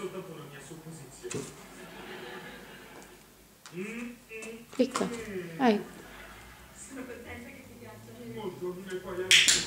soltanto una mia supposizione. Picca, vai. Sono contenta che ti piaccia. Molto, e poi anche